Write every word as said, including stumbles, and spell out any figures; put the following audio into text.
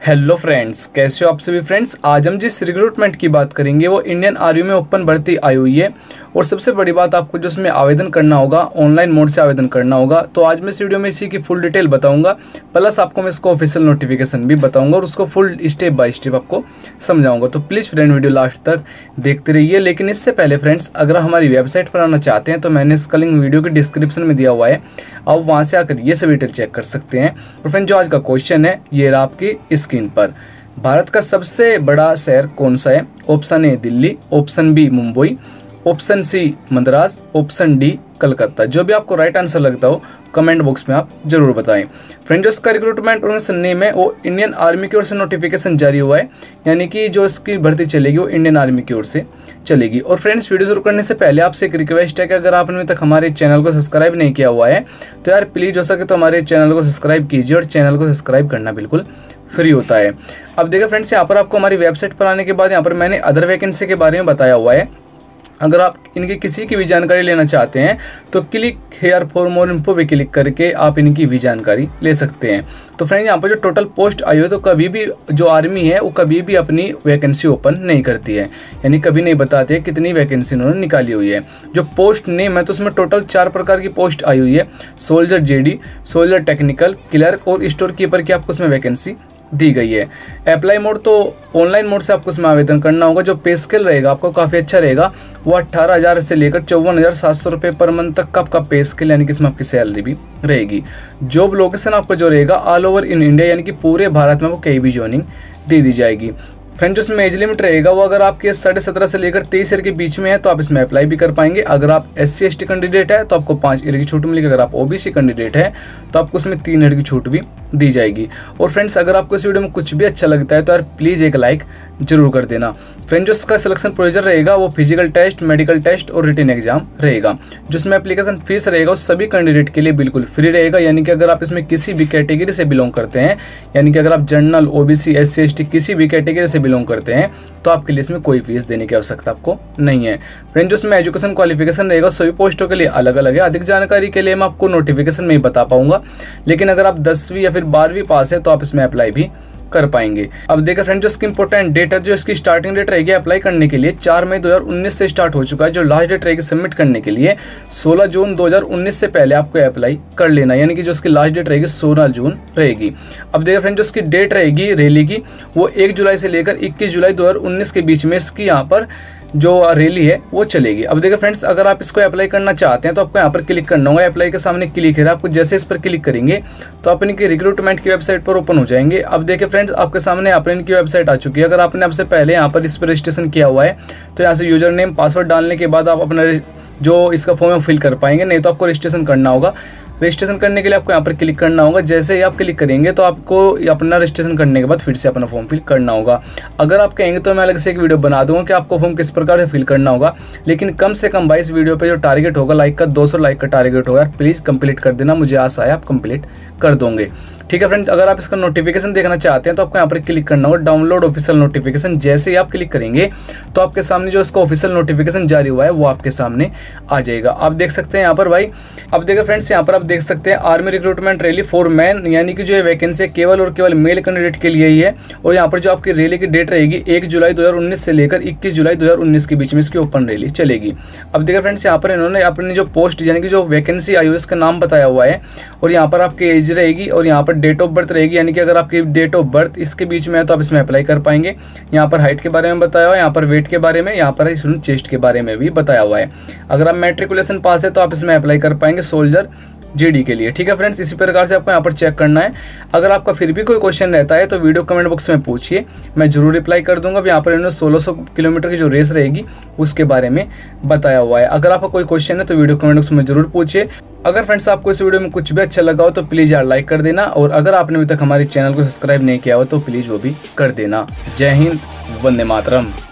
Hello friends, कैसे हो आप सभी फ्रेंड्स। आज हम जिस रिक्रूटमेंट की बात करेंगे वो इंडियन आर्मी में ओपन भर्ती आई हुई है और सबसे बड़ी बात आपको जो इसमें आवेदन करना होगा ऑनलाइन मोड से आवेदन करना होगा। तो आज मैं इस वीडियो में इसी की फुल डिटेल बताऊंगा, प्लस आपको मैं इसको ऑफिशियल नोटिफिकेशन भी बताऊंगा और उसको फुल स्टेप बाय स्टेप आपको समझाऊंगा। तो प्लीज़ फ्रेंड वीडियो लास्ट तक देखते रहिए। लेकिन इससे पहले फ्रेंड्स, अगर हमारी वेबसाइट पर आना चाहते हैं तो मैंने इसका लिंक वीडियो के डिस्क्रिप्शन में दिया हुआ है, आप वहाँ से आकर ये सब डिटेल चेक कर सकते हैं। और फ्रेंड जो आज का क्वेश्चन है ये रहा आपकी स्क्रीन पर। भारत का सबसे बड़ा शहर कौन सा है? Option A Delhi, option B Mumbai, option C Madras, option D Calcutta. जो भी आपको राइट आंसर लगता हो कमेंट बॉक्स में आप जरूर बताएं। फ्रेंड जो इसका रिक्रूटमेंट ऑर्गेनाइजेशन नेम है वो इंडियन आर्मी की ओर से नोटिफिकेशन जारी हुआ है, यानी कि जो इसकी भर्ती चलेगी वो इंडियन आर्मी की ओर से चलेगी। और फ्रेंड्स वीडियो शुरू करने से पहले आपसे एक रिक्वेस्ट है कि अगर आपने अभी तक हमारे चैनल को सब्सक्राइब नहीं किया हुआ है तो यार प्लीज़ हो सके तो हमारे चैनल को सब्सक्राइब कीजिए, और चैनल को सब्सक्राइब करना बिल्कुल फ्री होता है। अब देखिए फ्रेंड्स, यहाँ पर आपको हमारी वेबसाइट पर आने के बाद यहाँ पर मैंने अदर वैकेंसी के बारे में बताया हुआ है। अगर आप इनकी किसी की भी जानकारी लेना चाहते हैं तो click here for more info पे क्लिक करके आप इनकी भी जानकारी ले सकते हैं। तो फ्रेंड यहाँ पर जो टोटल पोस्ट आई हो तो कभी भी जो आर्मी है वो कभी भी अपनी वैकेंसी ओपन नहीं करती है, यानी कभी नहीं बताते हैं कितनी वैकेंसी उन्होंने निकाली हुई है। जो पोस्ट नेम है तो उसमें टोटल चार प्रकार की पोस्ट आई हुई है, soldier JD, soldier technical, clerk और स्टोर कीपर की आपको उसमें वैकेंसी दी गई है। अप्लाई मोड तो ऑनलाइन मोड से आपको उसमें आवेदन करना होगा। जो पे स्केल रहेगा आपको काफ़ी अच्छा रहेगा, वो अट्ठारह हज़ार से लेकर चौवन हज़ार सात सौ रुपये पर मंथ तक का आपका पे स्केल, यानी कि इसमें आपकी सैलरी भी रहेगी। जॉब लोकेशन आपको जो रहेगा ऑल ओवर इन इंडिया, यानी कि पूरे भारत में आपको कहीं भी ज्वाइनिंग दे दी जाएगी। फ्रेंड जो इसमें एज लिमिट रहेगा वो अगर आपके साढ़े सत्रह से लेकर तेईस ईयर के बीच में है तो आप इसमें अप्लाई भी कर पाएंगे। अगर आप S C S T candidate है तो आपको पाँच ईयर की छूट मिलेगी। अगर आप ओ बी सी कैंडिडेट है तो आपको उसमें तीन ईयर की छूट भी दी जाएगी। और फ्रेंड्स अगर आपको इस वीडियो में कुछ भी अच्छा लगता है तो यार प्लीज़ एक लाइक जरूर कर देना। फ्रेंड जो इसका सिलेक्शन प्रोसीजर रहेगा वो फिजिकल टेस्ट, मेडिकल टेस्ट और रिटन एग्जाम रहेगा। जिसमें एप्लीकेशन फीस रहेगा वो सभी कैंडिडेट के लिए बिल्कुल फ्री रहेगा, यानी कि अगर आप इसमें किसी भी कैटेगरी से बिलोंग करते हैं, यानी कि अगर आप general, O B C, S C S T किसी भी कैटेगरी से बिलोंग करते हैं तो आपके लिए इसमें कोई फीस देने की आवश्यकता आपको नहीं है। फ्रेंड जो इसमें एजुकेशन क्वालिफिकेशन रहेगा सभी पोस्टों के लिए अलग अलग है। अधिक जानकारी के लिए मैं आपको नोटिफिकेशन में ही बता पाऊंगा, लेकिन अगर आप दसवीं या फिर बारहवीं पास है तो आप इसमें अप्लाई भी कर पाएंगे। अब देखिए फ्रेंड जो इसकी इंपॉर्टेंट डेट है, जो इसकी स्टार्टिंग डेट रहेगी अप्लाई करने के लिए चार मई दो हज़ार उन्नीस से स्टार्ट हो चुका है। जो लास्ट डेट रहेगी सबमिट करने के लिए सोलह जून दो हज़ार उन्नीस से पहले आपको अप्लाई कर लेना, यानी कि जो इसकी लास्ट डेट रहेगी सोलह जून रहेगी। अब देखिए फ्रेंड जो इसकी डेट रहेगी रैली की वो एक जुलाई से लेकर इक्कीस जुलाई दो हज़ार उन्नीस के बीच में इसकी यहाँ पर जो रैली है वो चलेगी। अब देखिए फ्रेंड्स अगर आप इसको अप्लाई करना चाहते हैं तो आपको यहाँ पर क्लिक करना होगा। अप्लाई के सामने क्लिक है, आपको जैसे इस पर क्लिक करेंगे तो आप इनकी रिक्रूटमेंट की वेबसाइट पर ओपन हो जाएंगे। अब देखिए फ्रेंड्स आपके सामने यहाँ पर इनकी वेबसाइट आ चुकी है। अगर आपने आपसे पहले यहाँ पर इस पर रजिस्ट्रेशन किया हुआ है तो यहाँ से यूजर नेम पासवर्ड डालने के बाद आप अपना जो इसका फॉर्म है फिल कर पाएंगे, नहीं तो आपको रजिस्ट्रेशन करना होगा। रजिस्ट्रेशन करने के लिए आपको यहाँ पर क्लिक करना होगा। जैसे ही आप क्लिक करेंगे तो आपको अपना रजिस्ट्रेशन करने के बाद फिर से अपना फॉर्म फिल करना होगा। अगर आप कहेंगे तो मैं अलग से एक वीडियो बना दूंगा कि आपको फॉर्म किस प्रकार से फिल करना होगा, लेकिन कम से कम बाईस वीडियो पे जो टारगेट होगा लाइक का दो सौ लाइक का टारगेट होगा, प्लीज़ कंप्लीट कर देना। मुझे आशा है आप कंप्लीट कर दोगे। ठीक है फ्रेंड्स, अगर आप इसका नोटिफिकेशन देखना चाहते हैं तो आपको यहाँ पर क्लिक करना होगा डाउनलोड ऑफिशियल नोटिफिकेशन। जैसे ही आप क्लिक करेंगे तो आपके सामने जो इसका ऑफिशियल नोटिफिकेशन जारी हुआ है वो आपके सामने आ जाएगा। आप देख सकते हैं यहाँ पर भाई, अब देखिए फ्रेंड्स यहाँ पर आप देख सकते हैं army recruitment rally for man, यानी कि जो ये वैकेंसी केवल और केवल मेल कैंडिडेट के लिए ही है। और यहाँ पर जो आपकी रैली की डेट रहेगी एक जुलाई दो हज़ार उन्नीस से लेकर इक्कीस जुलाई दो हज़ार उन्नीस के बीच में इसकी ओपन रैली चलेगी। अब देखिए फ्रेंड्स यहाँ पर इन्होंने अपनी जो पोस्ट यानी कि जो वैकेंसी आई है उसका नाम बताया हुआ है, और यहाँ पर आपकी एज रहेगी और यहाँ पर डेट ऑफ बर्थ रहेगी, यानी कि अगर आपकी डेट ऑफ बर्थ इसके बीच में है तो आप इसमें अप्लाई कर पाएंगे। यहाँ पर हाइट के बारे में बताया हुआ है, यहाँ पर वेट के बारे में, यहाँ पर चेस्ट के बारे में भी बताया हुआ है। अगर आप मैट्रिकुलेशन पास है तो आप इसमें अप्लाई कर पाएंगे सोल्जर जेडी के लिए। ठीक है फ्रेंड्स, इसी प्रकार से आपको यहाँ पर चेक करना है। अगर आपका फिर भी कोई क्वेश्चन रहता है तो वीडियो कमेंट बॉक्स में पूछिए, मैं जरूर रिप्लाई कर दूंगा। अब यहाँ पर इन्होंने सोलह सौ किलोमीटर की जो रेस रहेगी उसके बारे में बताया हुआ है। अगर आपका कोई क्वेश्चन है तो वीडियो कमेंट बॉक्स में जरूर पूछिए। अगर फ्रेंड्स आपको इस वीडियो में कुछ भी अच्छा लगा हो तो प्लीज़ यार लाइक कर देना, और अगर आपने अभी तक हमारे चैनल को सब्सक्राइब नहीं किया हो तो प्लीज़ वो भी कर देना। जय हिंद, वंदे मातरम।